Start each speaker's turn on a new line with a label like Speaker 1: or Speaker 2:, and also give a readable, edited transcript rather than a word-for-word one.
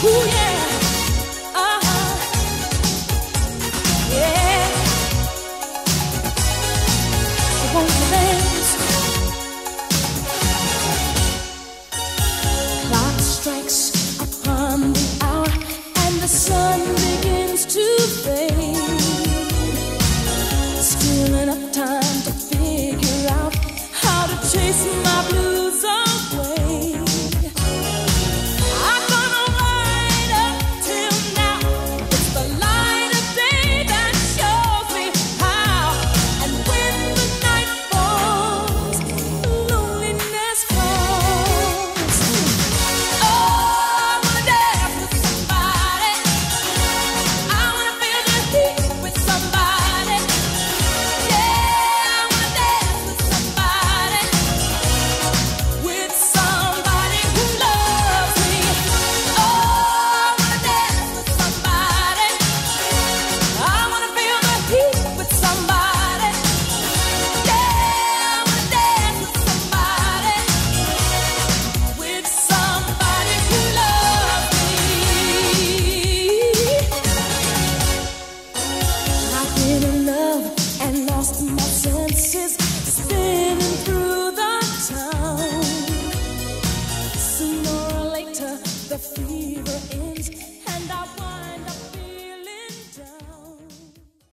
Speaker 1: Ooh, yeah. Uh-huh. Yeah. So won't you dance? Clock strikes upon the hour and the sun begins to fade. Still enough time to figure out how to chase my blues away. I'm gonna ride up till now. It's the light of day that shows me how. And when the night falls, loneliness falls. Oh, I wanna dance with somebody. I wanna feel the heat with somebody. Yeah, I wanna dance with somebody. With somebody who loves me. Oh, I wanna dance with somebody. I wanna feel the heat with somebody. Yeah, I wanna dance with somebody. With somebody who loves me. I've been in love and lost my senses, spinning through the town. Sooner or later, the fever ends, and I